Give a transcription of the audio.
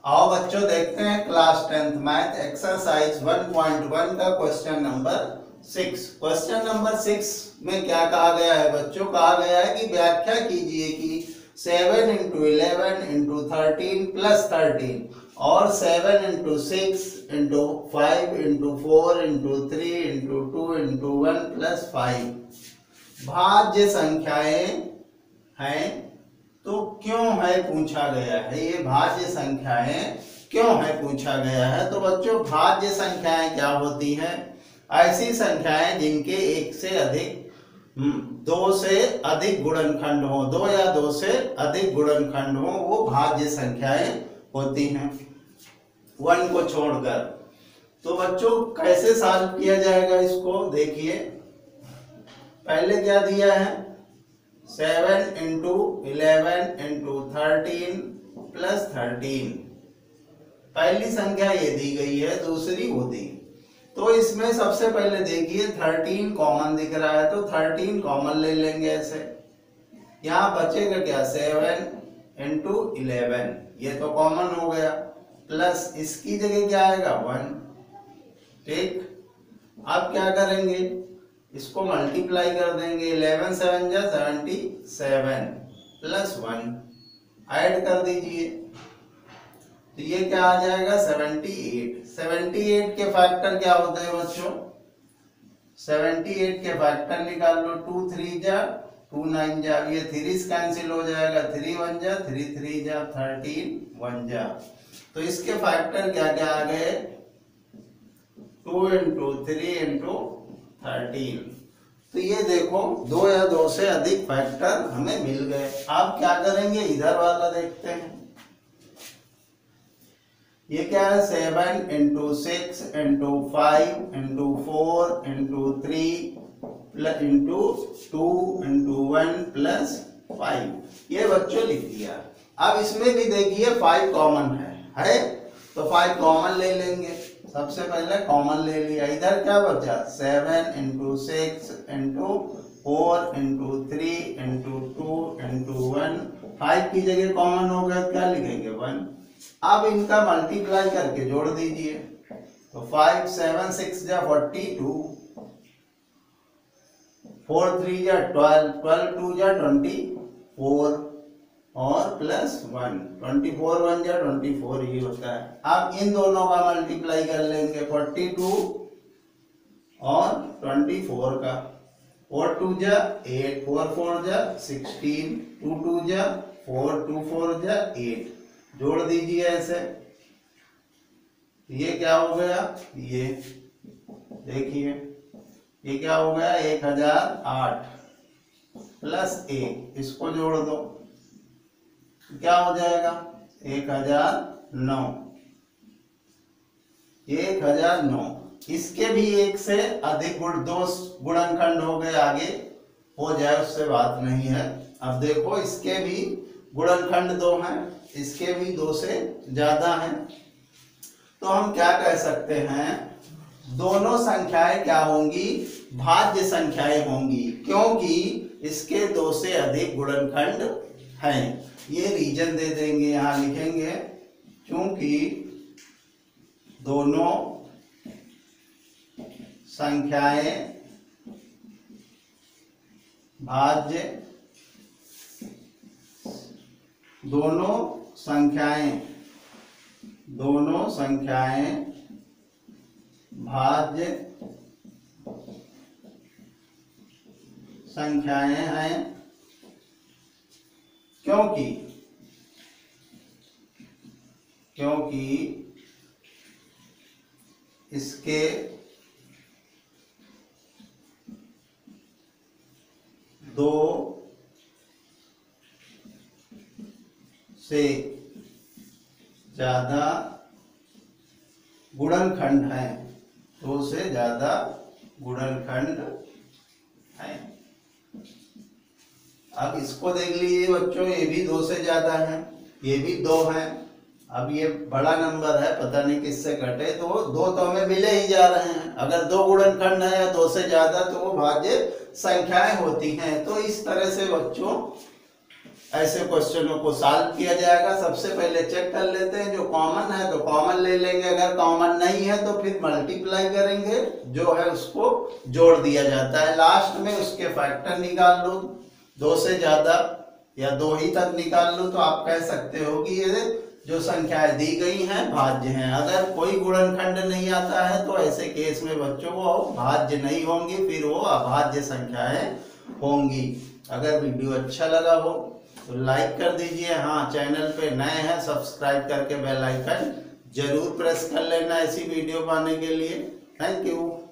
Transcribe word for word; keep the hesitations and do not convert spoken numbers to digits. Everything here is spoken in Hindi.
आओ बच्चों देखते हैं class tenth math exercise one point one का question number six. Question number six में क्या कहा गया है बच्चों? कहा गया है कि व्याख्या कीजिए कि seven into eleven into thirteen plus thirteen और seven into six into five into four into three into two into one plus five भाज्य संख्याएं हैं तो क्यों है पूछा गया है। ये भाज्य संख्याएं क्यों है पूछा गया है। तो बच्चों भाज्य संख्याएं क्या होती हैं? ऐसी संख्याएं जिनके एक से अधिक दो से अधिक गुणनखंड हो, दो या दो से अधिक गुणनखंड हो, वो भाज्य संख्याएं होती हैं वन को छोड़कर। तो बच्चों कैसे सॉल्व किया जाएगा इसको देखिए। पहले क्या दिया है? Seven into eleven into thirteen plus thirteen. पहली संख्या ये दी गई है, दूसरी वो दी। तो इसमें सबसे पहले देखिए थर्टीन कॉमन दिख रहा है तो थर्टीन कॉमन ले लेंगे ऐसे। यहाँ बचेगा क्या? सेवन इंटू इलेवन, ये तो कॉमन हो गया, प्लस इसकी जगह क्या आएगा? वन। ठीक, अब क्या करेंगे? इसको मल्टीप्लाई कर देंगे। इलेवन सेवन जा seventy seven plus one add कर दीजिए तो ये क्या आ जाएगा? Seventy eight. सेवेंटी एट के फैक्टर क्या होते हैं बच्चों? सेवेंटी एट के फैक्टर निकाल लो। टू थ्री जा टू नाइन जा, ये थ्री कैंसिल हो जाएगा, थ्री वन जा थ्री थ्री जा थर्टीन वन जा। तो इसके फैक्टर क्या क्या आ गए? Two into three into thirteen. तो ये देखो दो या दो से अधिक फैक्टर हमें मिल गए। अब क्या करेंगे? इधर वाला देखते हैं। ये क्या है? Seven into six into five into four into three plus into two into one plus five. ये बच्चों लिख दिया। अब इसमें भी देखिए फाइव कॉमन है है तो फाइव कॉमन ले लेंगे। सबसे पहले कॉमन ले लिया। इधर क्या बचा? Seven into six into four into three into two into one. Five की जगह कॉमन हो गया, क्या लिखेंगे? वन। अब इनका मल्टीप्लाई करके जोड़ दीजिए तो फाइव सेवन सिक्स जा फोर्टी टू, फोर थ्री जा ट्वेल्व, ट्वेल्व टू जा ट्वेंटी फोर और plus one, twenty four one जा ट्वेंटी फोर ही होता है। अब इन दोनों का मल्टीप्लाई कर लेंगे, फोर्टी टू और ट्वेंटी फोर का। फोर टू जा एट, फोर फोर जा सिक्सटीन, टू टू जा फोर, टू फोर जा एट। जोड़ दीजिए ऐसे। ये क्या हो गया? ये देखिए ये क्या हो गया? एक हजार आठ प्लस एक, इसको जोड़ दो क्या हो जाएगा? एक हजार नौ। एक हजार नौ। इसके भी एक से अधिक गुण दो गुणनखंड हो गए, आगे हो जाए उससे बात नहीं है। अब देखो इसके भी गुणनखंड दो हैं, इसके भी दो से ज्यादा हैं। तो हम क्या कह सकते हैं? दोनों संख्याएं क्या होंगी? भाज्य संख्याएं होंगी, क्योंकि इसके दो से अधिक गुणनखंड हैं। ये रीजन दे देंगे, यहां लिखेंगे क्योंकि दोनों संख्याएं भाज्य दोनों संख्याएं दोनों संख्याएं भाज्य संख्याएं हैं, क्योंकि क्योंकि इसके दो से ज्यादा गुणनखंड हैं, दो से ज्यादा गुणनखंड हैं। अब इसको देख लीजिए बच्चों, ये भी दो से ज्यादा है, ये भी दो है। अब ये बड़ा नंबर है, पता नहीं किससे घटे, तो दो तो हमें मिले ही जा रहे हैं। अगर दो गुणनखंड है या दो से ज्यादा तो वो भाज्य संख्याएं होती हैं। तो इस तरह से बच्चों ऐसे क्वेश्चनों को सॉल्व किया जाएगा। सबसे पहले चेक कर लेते हैं, जो कॉमन है तो कॉमन ले लेंगे, अगर कॉमन नहीं है तो फिर मल्टीप्लाई करेंगे, जो है उसको जोड़ दिया जाता है। लास्ट में उसके फैक्टर निकाल लो, दो से ज्यादा या दो ही तक निकाल लो तो आप कह सकते हो कि ये जो संख्याएं दी गई हैं भाज्य हैं। अगर कोई गुणनखंड नहीं आता है तो ऐसे केस में बच्चों वो भाज्य नहीं होंगी, फिर वो अभाज्य संख्याएं होंगी। अगर वीडियो अच्छा लगा हो तो लाइक कर दीजिए। हाँ, चैनल पे नए हैं सब्सक्राइब करके बेल आइकन जरूर प्रेस कर लेना ऐसी वीडियो पाने के लिए। Thank you.